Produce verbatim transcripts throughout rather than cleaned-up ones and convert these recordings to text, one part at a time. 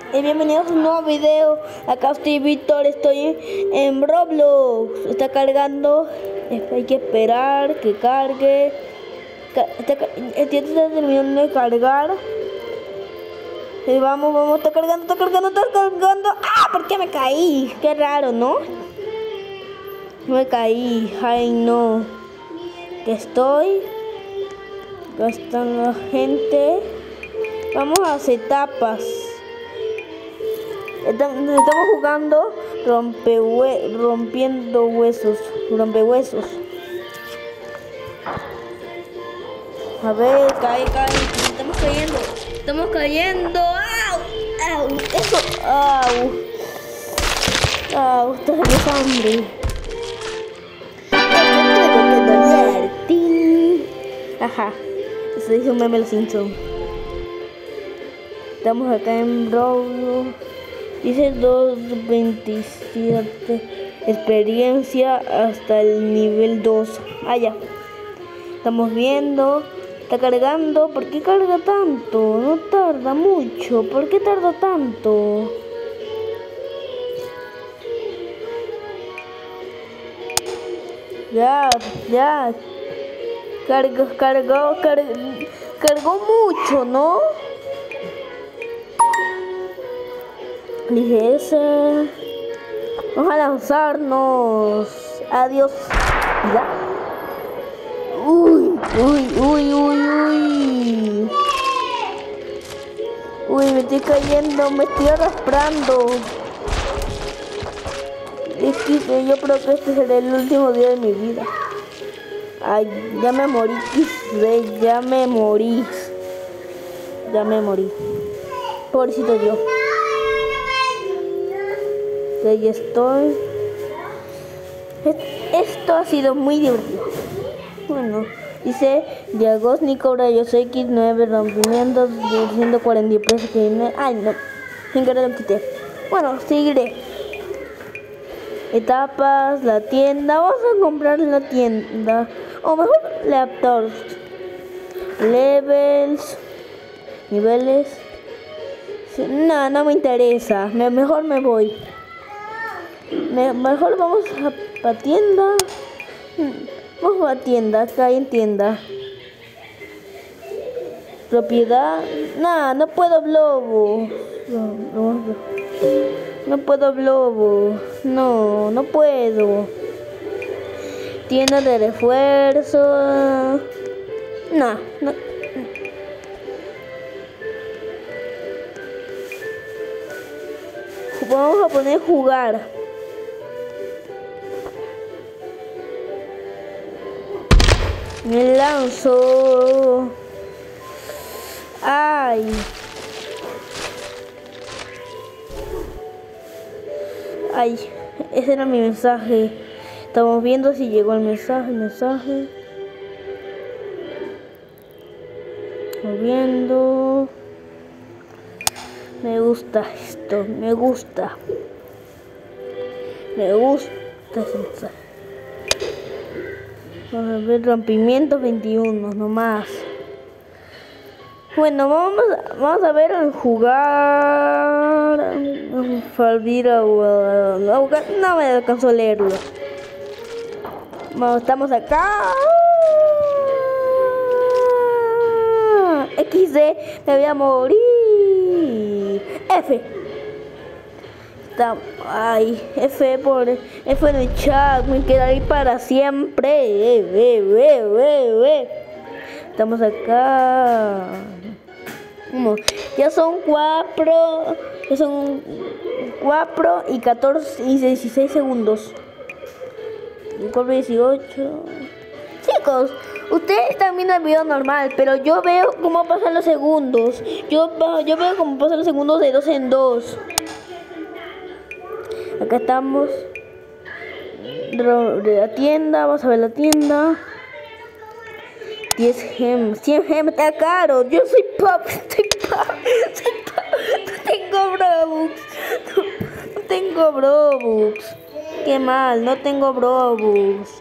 Y bienvenidos a un nuevo video. Acá estoy Víctor, estoy en Roblox. Está cargando, hay que esperar que cargue. Está, el tiempo está terminando de cargar. Y vamos, vamos, está cargando, está cargando, está cargando. ¡Ah! ¿Por qué me caí? Qué raro, ¿no? Me caí, ay no. Que estoy. Acá están la gente. Vamos a hacer etapas. Estamos jugando rompehue rompiendo huesos, rompehuesos. A ver, cae, cae, estamos cayendo, estamos cayendo. ¡Au! ¡Au! Eso, ¡au! ¡Au! Tenemos hambre. Esto tengo que doler. ¡Ting! Ajá, eso dice un meme de los Simpsons. Estamos acá en Roblox. Dice dos veintisiete. Experiencia hasta el nivel dos. Ah, ya. Estamos viendo. Está cargando. ¿Por qué carga tanto? No tarda mucho. ¿Por qué tarda tanto? Ya, ya. Cargó, cargó, cargó, cargó mucho, ¿no? Dije ese. Vamos a lanzarnos. Adiós. Ya. Uy, uy, uy, uy, uy. Uy, me estoy cayendo, me estoy arrastrando. Es que yo creo que este será el último día de mi vida. Ay, ya me morí, quise, ya me morí. Ya me morí. Pobrecito yo. Ahí estoy. Esto ha sido muy divertido. Bueno, dice Diagónico Rayos X nueve rompimientos de ciento cuarenta y pesos que viene. Ay, no, sin querer lo quité. Bueno, seguiré. Etapas, la tienda. Vamos a comprar la tienda. O mejor laptops. Levels. Niveles. No, no me interesa. Me, mejor me voy. Me, mejor vamos a la tienda. Vamos a la tienda, acá hay en tienda. Propiedad. Nah, no puedo globo. No, no, no. No puedo globo. No, no puedo. Tienda de refuerzo. Nah, no. Vamos a poner jugar. Me lanzo. Ay. Ay, ese era mi mensaje. Estamos viendo si llegó el mensaje, el mensaje. Estamos viendo. Me gusta esto, me gusta. Me gusta ese mensaje. Vamos a ver, rompimiento veintiuno, nomás. Bueno, vamos a, vamos a ver al jugar. Falvira o no me alcanzó a leerlo. Vamos, estamos acá. equis de, me voy a morir. F. Ay, F por F en el chat, me quedaré para siempre. Eh, eh, eh, eh, eh. Estamos acá. Ya son cuatro, ya son cuatro y catorce y dieciséis segundos. cuatro, dieciocho. Chicos, ustedes están viendo el video normal, pero yo veo cómo pasan los segundos. Yo, yo veo cómo pasan los segundos de dos en dos. Acá estamos. De la tienda, vamos a ver la tienda. diez gems, cien gems, está caro. Yo soy pop, soy pop, soy pop. No tengo Robux. No, no tengo Robux. Qué mal, no tengo Robux.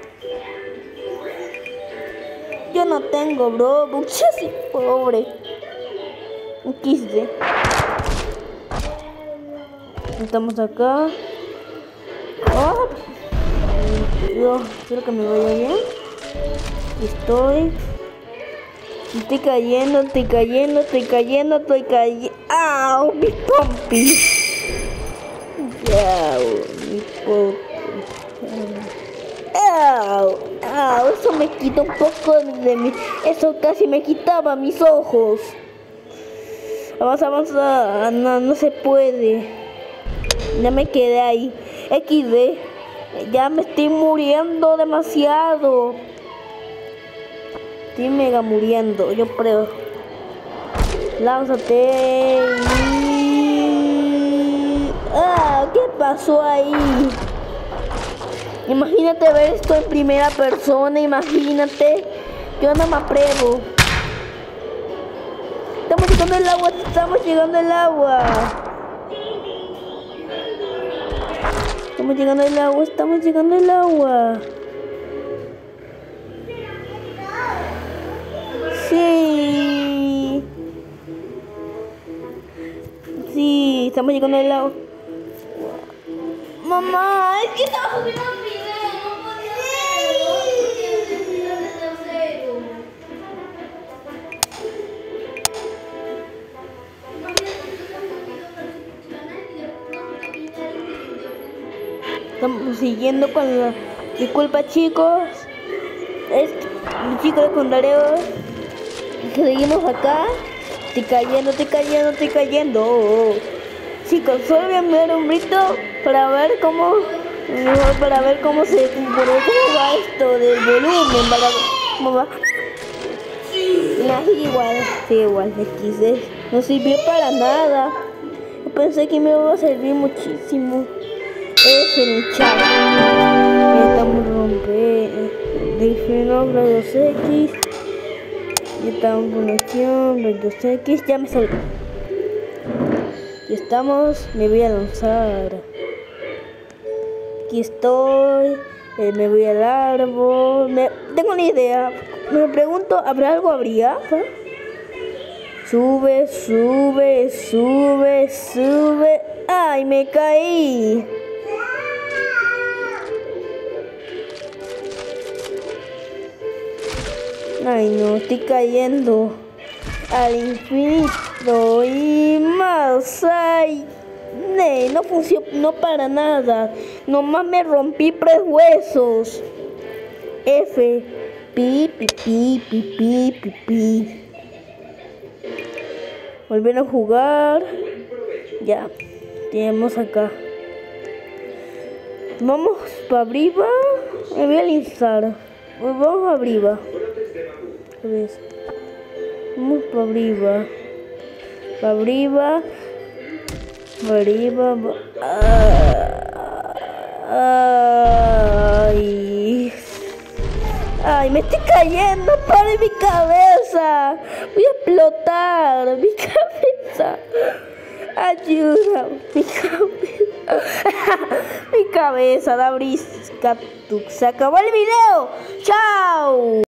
Yo no tengo Robux, yo soy pobre. Un quince. Estamos acá. Oh. Yo quiero que me vaya bien. Estoy. Estoy cayendo, estoy cayendo, estoy cayendo, estoy cayendo. ¡Au! ¡Mi pompi! ¡Au! Mi pompi. ¡Au! ¡Au! Eso me quita un poco de mi... Eso casi me quitaba mis ojos. Avanza, avanza. No, no se puede. Ya me quedé ahí. equis de. Ya me estoy muriendo demasiado. Estoy mega muriendo, yo creo. Lánzate. Y... Ah, ¿qué pasó ahí? Imagínate ver esto en primera persona, imagínate. Yo no me apruebo. Estamos llegando al agua, estamos llegando al agua. Estamos llegando al agua, estamos llegando al agua. Sí. Sí, estamos llegando al agua. Mamá, es que estaba subiendo un video, no podía hacerlo. Estamos siguiendo con la... Disculpa, chicos. Es el chico de Condareo. Seguimos acá. Estoy cayendo, estoy cayendo, estoy cayendo. Chicos, solo voy a enviar un grito para ver cómo... Para ver cómo se... cómo va esto del volumen. Para, ¿cómo va? Nah, igual, sí, igual, equis de. No sirvió para nada. Yo pensé que me iba a servir muchísimo. Es el chat. Estamos rompiendo. Delfino, rayos X. Y estamos conexión, rayos X. Ya me salió. Y estamos. Me voy a lanzar. Aquí estoy. Eh, me voy al árbol. Me, tengo una idea. Me pregunto, ¿habrá algo? ¿Habría? ¿Ah? Sube, sube, sube, sube. ¡Ay, me caí! Ay, no, estoy cayendo al infinito y más. Ay, nee, no funcionó para nada. Nomás me rompí tres huesos. F. Pi, pi, pi, pi, pi, pi, pi. Volver a jugar. Ya, tenemos acá. Vamos para arriba. Me voy a lanzar. Vamos arriba. ¿Ves? Vamos para arriba. Para arriba. Para arriba. Ay. Ay, me estoy cayendo. ¡Pare mi cabeza! Voy a explotar. Mi cabeza. Ayuda. Mi cabeza. Mi cabeza. Da brisca. Se acabó el video. ¡Chao!